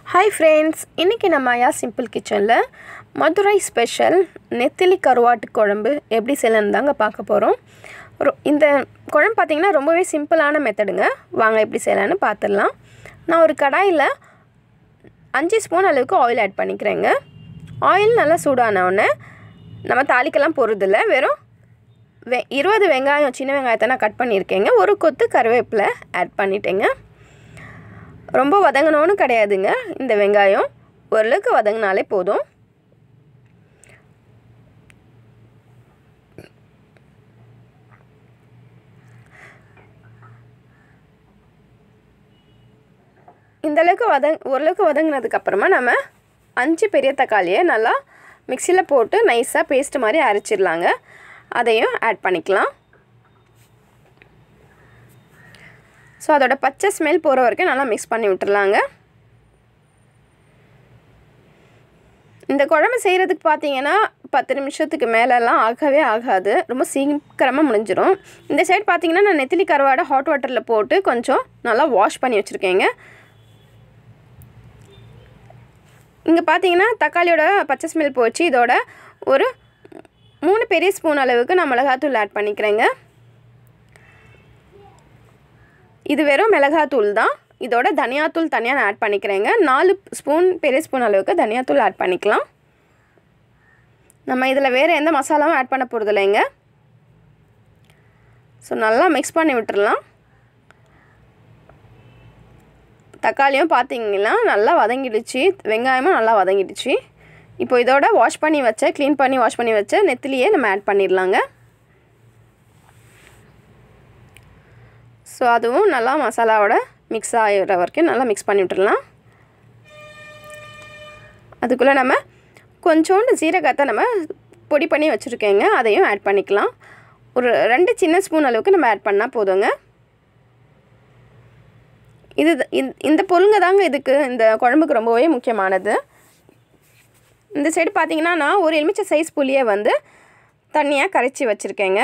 Hi friends, இன்னைக்கு நம்ம யா simple கிச்சன்ல மதுரை ஸ்பெஷல் நெத்திலி கருவாட்டு குழம்பு எப்படி செய்யலாம்னு தாங்க பார்க்க போறோம். இந்த குழம்பு பாத்தீங்கன்னா ரொம்பவே சிம்பிளான மெத்தடுங்க. வாங்க எப்படி செய்யலாம்னு பார்த்துடலாம். நான் ஒரு கடாயில 5 ஸ்பூன் அளவுக்கு ஆயில் ஆட் பண்ணிக்கிறேங்க. ஆயில் நல்லா சூடான உடனே நம்ம தாளிக்கலாம் போறது இல்ல. வெறும் 20 வெங்காயம் சின்ன வெங்காயத்தை நான் கட் பண்ணியிருக்கேங்க. ஒரு கொத்து கறிவேப்பிலை ஆட் பண்ணிட்டேங்க. ரொம்ப வதங்கணும்னு கிடையாதுங்க. இந்த வெங்காயம் ஓரளவுக்கு வதங்கினாலே போதும். இந்த அளவுக்கு ஓரளவுக்கு வதங்கினதுக்கு அப்புறமா நம்ம 5 பெரிய தக்காளியை நல்லா மிக்ஸில போட்டு நைஸா பேஸ்ட் மாதிரி அரைச்சிரலாங்க. அதையும் ஆட் பண்ணிக்கலாம். சோ அதோட பச்சை ஸ்மெல் போற வரைக்கும் நல்லா mix பண்ணி விட்டுறலாங்க. இந்த குழம்பு செய்யிறதுக்கு பாத்தீங்கன்னா 10 நிமிஷத்துக்கு மேலலாம் ஆகவே ஆகாது. ரொம்ப சீக்கிரமா முடிஞ்சிரும். இந்த சைடு பாத்தீங்கன்னா நான் நெத்திலி கருவாடை ஹாட் வாட்டர்ல போட்டு கொஞ்சம் நல்லா வாஷ் பண்ணி வச்சிருக்கேங்க. இங்க பாத்தீங்கன்னா தக்காளியோட பச்சை ஸ்மெல் போச்சு. இதோட ஒரு 3 பெரிய ஸ்பூன் அளவுக்கு நான் மிளகாய்த்தூள் ஆட் பண்ணிக்கிறேங்க. இது வெறும் மிளகாய்த்தூள் தான். இதோட தனியாத்தூள் தனியா நான் ஆட் பண்ணிக்கிறேங்க. 4 ஸ்பூன் பெரிய ஸ்பூன் அளவுக்கு தனியாத்தூள் ஆட் பண்ணிக்கலாம். நம்ம இதல வேற எந்த மசாலாவும் ஆட் பண்ண போறது இல்லைங்க. சோ நல்லா mix பண்ணி விட்டுறலாம். தக்காளியும் பாத்தீங்கன்னா நல்லா வதங்கிடுச்சு. வெங்காயமும் நல்லா வதங்கிடுச்சு. இப்போ இதோட க்ளீன் பண்ணி வாஷ் பண்ணி வச்ச நெத்திலியை நம்ம ஆட் பண்ணிரலாங்க. சோ அதுவும் நல்லா மசாலாவோட mix ஆயிர வரைக்கும் நல்லா mix பண்ணி விட்டுறலாம். அதுக்குள்ள நம்ம கொஞ்சோண்டு ஜீரகத்தை நம்ம பொடி பண்ணி வச்சிருக்கேங்க. அதையும் ஆட் பண்ணிக்கலாம். ஒரு 2 சின்ன ஸ்பூன் அளவுக்கு நம்ம ஆட் பண்ணா போதுங்க. இந்த பொருளுங்க தாங்க இதுக்கு இந்த குழம்புக்கு ரொம்பவே முக்கியமானது. இந்த சைடு பாத்தீங்கன்னா நான் ஒரு எலுமிச்சை சைஸ் புளியை தண்ணியா கரைச்சி வச்சிருக்கேங்க.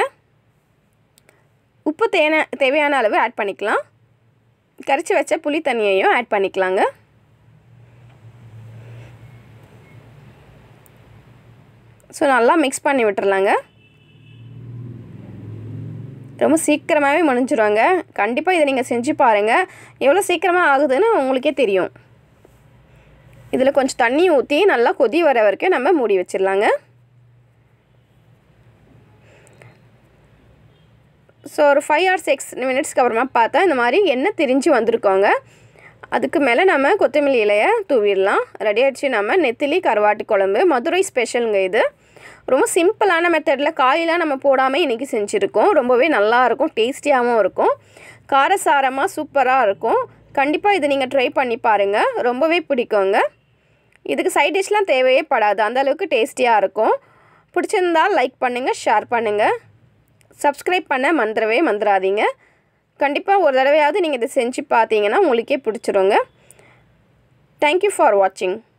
உப்பு தேவையான அளவு ஆட் பண்ணிக்கலாம். கரைச்சி வச்ச புளி தண்ணியையும் ஆட் பண்ணிக்கலாங்க. சோ நல்லா mix பண்ணி விட்டுறலாங்க. ரொம்ப சீக்கிரமாவே முடிஞ்சிருவாங்க. கண்டிப்பா இத நீங்க செஞ்சு பாருங்க. எவ்வளவு சீக்கிரமா ஆகுதுன்னு உங்களுக்கே தெரியும். இதுல கொஞ்சம் தண்ணி ஊத்தி நல்லா கொதி வர வரைக்கும் நம்ம மூடி வச்சிரலாங்க. சோ ஒரு 5 or 6 மினிட்ஸ்க்கு அப்புறமா பார்த்தா இந்த மாதிரி எண்ணெய் திரிஞ்சு வந்திருக்குங்க. அதுக்கு மேல நம்ம கொத்தமல்லி இலையை தூவிடலாம். ரெடி ஆயிடுச்சு நம்ம நெத்திலி கருவாட்டு குழம்பு. மதுரை ஸ்பெஷல்ங்க இது. ரொம்ப சிம்பிளான மெத்தட்ல காயெல்லாம் நம்ம போடாம இன்னைக்கு செஞ்சிருக்கோம். ரொம்பவே நல்லா இருக்கும். டேஸ்டியாவும் இருக்கும். காரசாரமா சூப்பரா இருக்கும். கண்டிப்பா இத நீங்க ட்ரை பண்ணி பாருங்க. ரொம்பவே பிடிக்குங்க. இதுக்கு சைடு டிஷ்லாம் தேவையே படாது. அந்த அளவுக்கு டேஸ்டியா இருக்கும். பிடிச்சிருந்தா லைக் பண்ணுங்க, ஷேர் பண்ணுங்க. சப்ஸ்கிரைப் பண்ண மறந்துடாதீங்க. கண்டிப்பா ஒரு தடவையாவது நீங்க இத செஞ்சு பாத்தீங்கன்னா உங்களுக்கே பிடிச்சிருங்க. Thank you for watching.